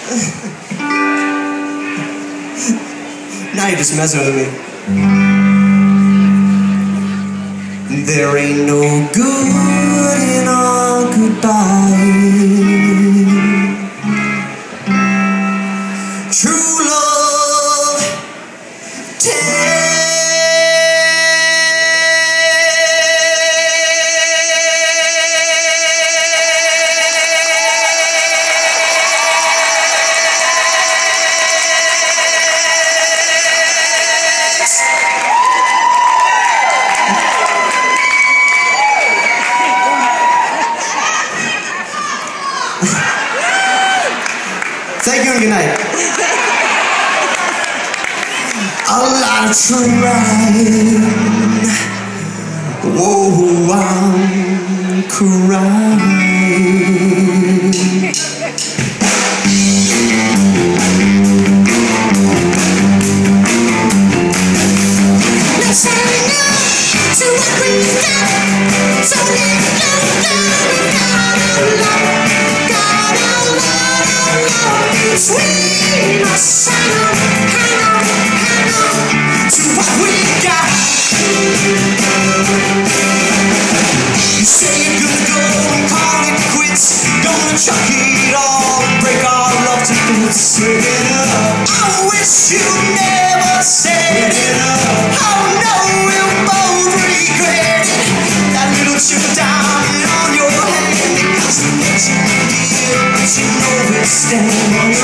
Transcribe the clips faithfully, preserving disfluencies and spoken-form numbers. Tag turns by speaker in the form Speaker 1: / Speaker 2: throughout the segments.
Speaker 1: Now you're just messing with me. There ain't no good in our goodbye. True love Thank you and good night. A lot of trying. Whoa, I'm crying. Let's hang out to what we've got. So let go, go, between us, hang on, hang on, hang on to what we got. You say you're gonna go and call it quits, gonna chuck it all and break our love to bits. Break it up. I wish you never said it up. Oh no, we'll both regret it. That little chip down on your hand, it costs me what you did, but you know it's standing.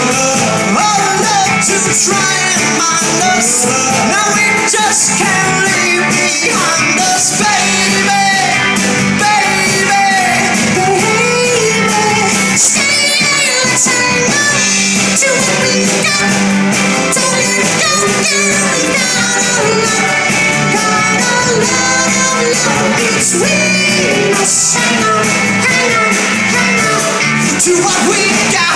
Speaker 1: Try and mind us. Now we just can't leave behind us, baby, baby, baby. Stay and let's hang on to what we got. Don't let go, girl. We got a lot, got a lot of love between us. Hang on, hang on, hang on to what we got.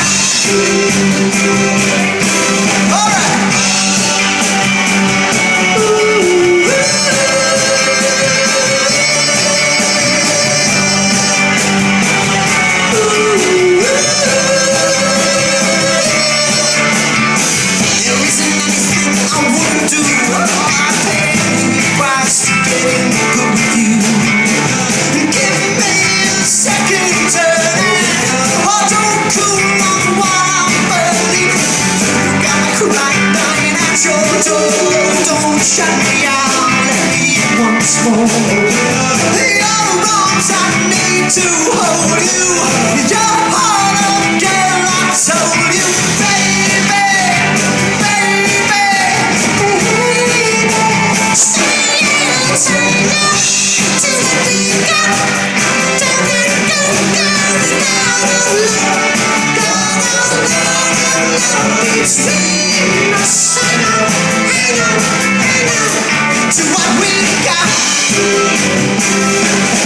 Speaker 1: Shut me out, let me in once more. Your arms, I need to hold you. Your heart again, I told you, baby, baby, baby. Stay and hang on to what we got. Don't let go, girl, without a love, got a lot of love between us. Hang on, hang on. To what we got.